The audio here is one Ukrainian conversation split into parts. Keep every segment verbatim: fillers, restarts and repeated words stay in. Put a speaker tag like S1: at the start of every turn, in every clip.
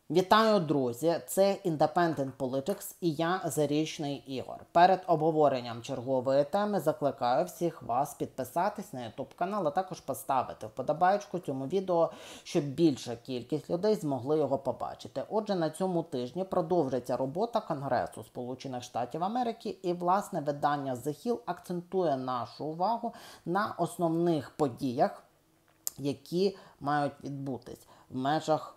S1: Вітаю, друзі! Це Independent Politics і я, Зарічний Ігор. Перед обговоренням чергової теми закликаю всіх вас підписатись на YouTube канал, а також поставити вподобайку цьому відео, щоб більша кількість людей змогли його побачити. Отже, на цьому тижні продовжиться робота Конгресу Сполучених Штатів Америки і, власне, видання The Hill акцентує нашу увагу на основних подіях, які мають відбутись в межах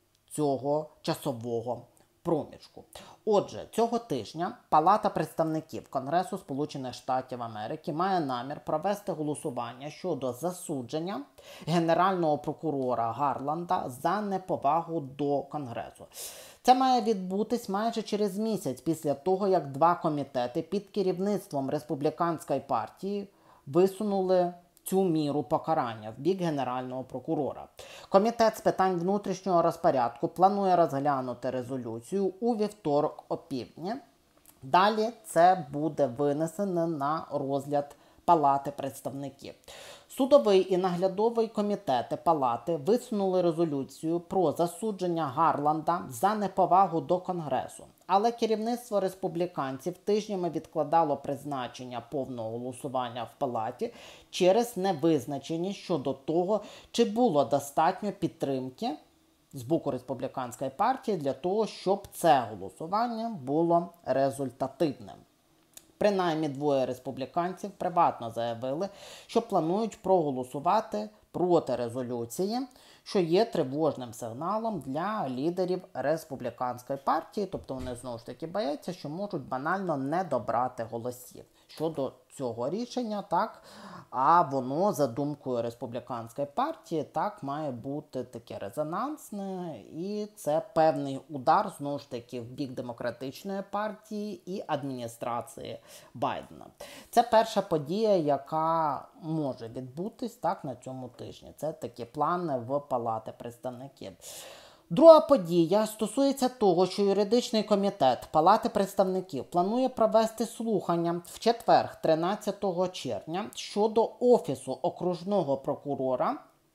S1: цього часового проміжку. Отже, цього тижня Палата представників Конгресу Сполучених Штатів Америки має намір провести голосування щодо засудження генерального прокурора Гарланда за неповагу до Конгресу. Це має відбутись майже через місяць після того, як два комітети під керівництвом Республіканської партії висунули цю міру покарання в бік генерального прокурора. Комітет з питань внутрішнього розпорядку планує розглянути резолюцію у вівторок опівдні. Далі це буде винесено на розгляд Палати представників. Судовий і наглядовий комітети Палати висунули резолюцію про засудження Гарланда за неповагу до Конгресу. Але керівництво республіканців тижнями відкладало призначення повного голосування в Палаті через невизначеність щодо того, чи було достатньо підтримки з боку республіканської партії для того, щоб це голосування було результативним. Принаймні двоє республіканців приватно заявили, що планують проголосувати проти резолюції, що є тривожним сигналом для лідерів республіканської партії, тобто вони знову ж таки бояться, що можуть банально не добрати голосів щодо цього рішення, так, а воно, за думкою республіканської партії, так, має бути таке резонансне, і це певний удар, знову ж таки, в бік демократичної партії і адміністрації Байдена. Це перша подія, яка може відбутись, так, на цьому тижні. Це такі плани в Палати представників. Друга подія стосується того, що юридичний комітет Палати представників планує провести слухання в четвер, тринадцятого червня, щодо Офісу окружного прокурора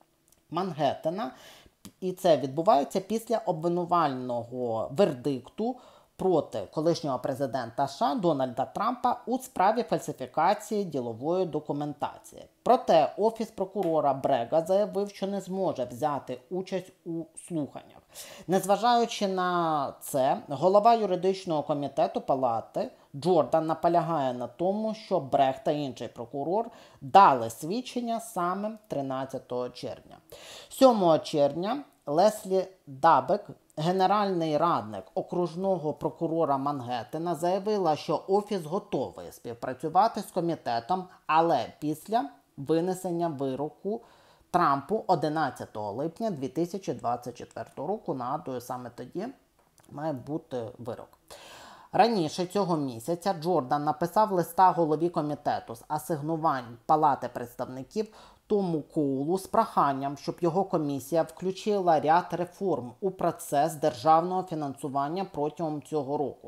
S1: Мангеттена. І це відбувається після обвинувального вердикту проти колишнього президента США Дональда Трампа у справі фальсифікації ділової документації. Проте Офіс прокурора Брега заявив, що не зможе взяти участь у слуханнях. Незважаючи на це, голова юридичного комітету Палати Джордан наполягає на тому, що Брег та інший прокурор дали свідчення саме тринадцятого червня. сьомого червня Леслі Дабек, генеральний радник окружного прокурора Мангеттена, заявила, що Офіс готовий співпрацювати з комітетом, але після винесення вироку Трампу одинадцятого липня дві тисячі двадцять четвертого року, нагадую, саме тоді має бути вирок. Раніше цього місяця Джордан написав листа голові комітету з асигнувань Палати представників Тому Коулу з проханням, щоб його комісія включила ряд реформ у процес державного фінансування протягом цього року.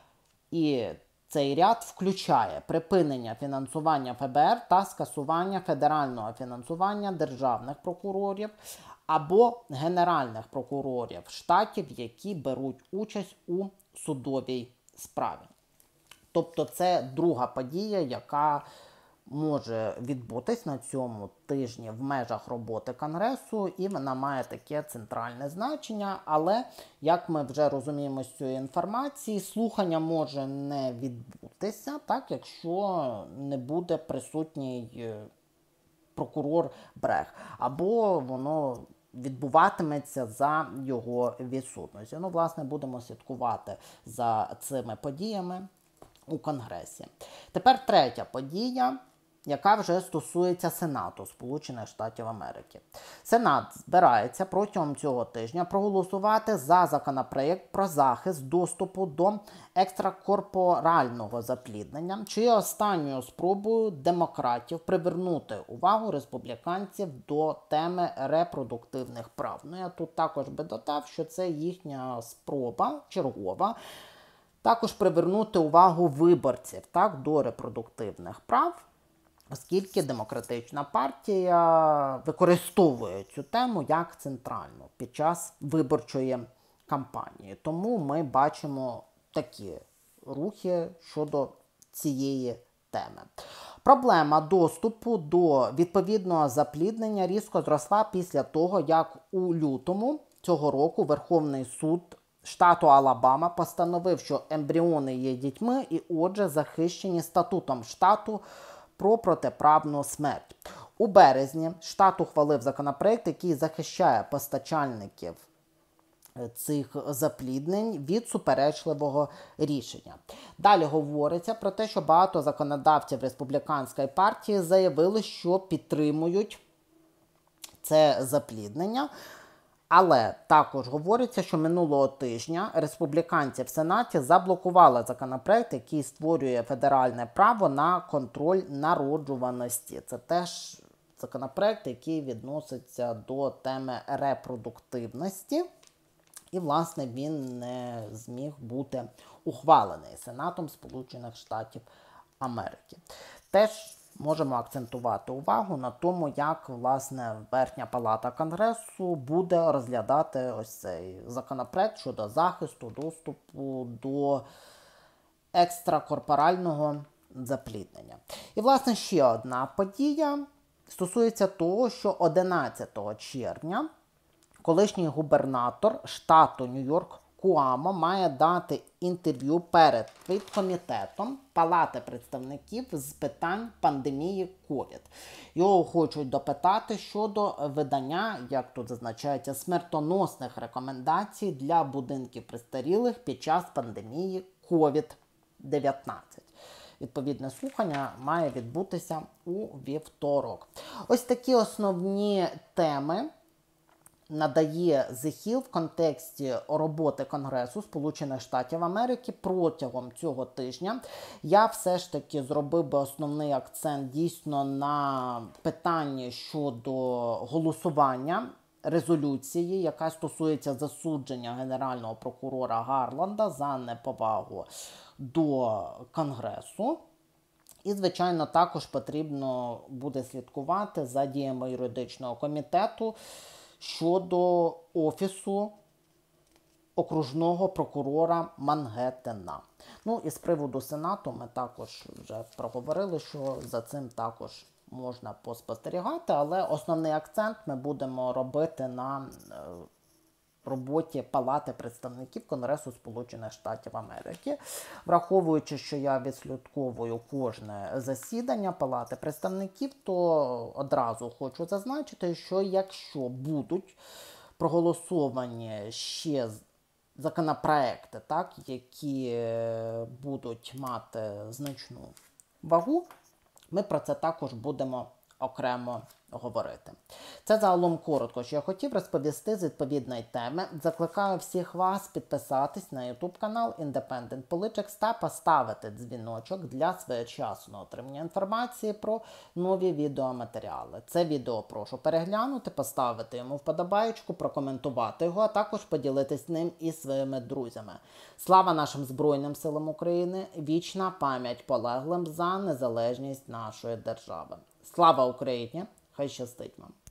S1: І цей ряд включає припинення фінансування Ф Б Р та скасування федерального фінансування державних прокурорів або генеральних прокурорів штатів, які беруть участь у судовій справі. Тобто це друга подія, яка може відбутись на цьому тижні в межах роботи Конгресу, і вона має таке центральне значення, але, як ми вже розуміємо з цієї інформації, слухання може не відбутися, так, якщо не буде присутній прокурор Брег, або воно відбуватиметься за його відсутності. Ну, власне, будемо слідкувати за цими подіями у Конгресі. Тепер третя подія, яка вже стосується Сенату Сполучених Штатів Америки. Сенат збирається протягом цього тижня проголосувати за законопроєкт про захист доступу до екстракорпорального запліднення, чи є останньою спробою демократів привернути увагу республіканців до теми репродуктивних прав. Ну, я тут також би додав, що це їхня спроба чергова також привернути увагу виборців, так, до репродуктивних прав, оскільки демократична партія використовує цю тему як центральну під час виборчої кампанії. Тому ми бачимо такі рухи щодо цієї теми. Проблема доступу до відповідного запліднення різко зросла після того, як у лютому цього року Верховний суд штату Алабама постановив, що ембріони є дітьми і, отже, захищені статутом штату про протиправну смерть. У березні штат ухвалив законопроект, який захищає постачальників цих запліднень від суперечливого рішення. Далі говориться про те, що багато законодавців республіканської партії заявили, що підтримують це запліднення. Але також говориться, що минулого тижня республіканці в Сенаті заблокували законопроект, який створює федеральне право на контроль народжуваності. Це теж законопроект, який відноситься до теми репродуктивності. І, власне, він не зміг бути ухвалений Сенатом Сполучених Штатів Америки. Теж можемо акцентувати увагу на тому, як, власне, Верхня Палата Конгресу буде розглядати ось цей законопроект щодо захисту доступу до екстракорпорального запліднення. І, власне, ще одна подія стосується того, що одинадцятого червня колишній губернатор штату Нью-Йорк Куамо має дати інтерв'ю перед комітетом Палати представників з питань пандемії ковід. Його хочуть допитати щодо видання, як тут зазначається, смертоносних рекомендацій для будинків престарілих під час пандемії ковід дев'ятнадцять. Відповідне слухання має відбутися у вівторок. Ось такі основні теми надає The Hill в контексті роботи Конгресу Сполучених Штатів Америки протягом цього тижня. Я все ж таки зробив би основний акцент дійсно на питанні щодо голосування резолюції, яка стосується засудження генерального прокурора Гарланда за неповагу до Конгресу. І, звичайно, також потрібно буде слідкувати за діями юридичного комітету щодо Офісу окружного прокурора Мангеттена. Ну і з приводу Сенату ми також вже проговорили, що за цим також можна поспостерігати, але основний акцент ми будемо робити на роботі Палати представників Конгресу Сполучених Штатів Америки. Враховуючи, що я відслідковую кожне засідання Палати представників, то одразу хочу зазначити, що якщо будуть проголосовані ще законопроекти, так, які будуть мати значну вагу, ми про це також будемо окремо говорити. Це загалом коротко, що я хотів розповісти з відповідної теми. Закликаю всіх вас підписатись на YouTube канал Independent Politics та поставити дзвіночок для своєчасного отримання інформації про нові відеоматеріали. Це відео прошу переглянути, поставити йому вподобаєчку, прокоментувати його, а також поділитись ним із своїми друзями. Слава нашим Збройним силам України! Вічна пам'ять полеглим за незалежність нашої держави. Слава Україні! Хай щастить вам!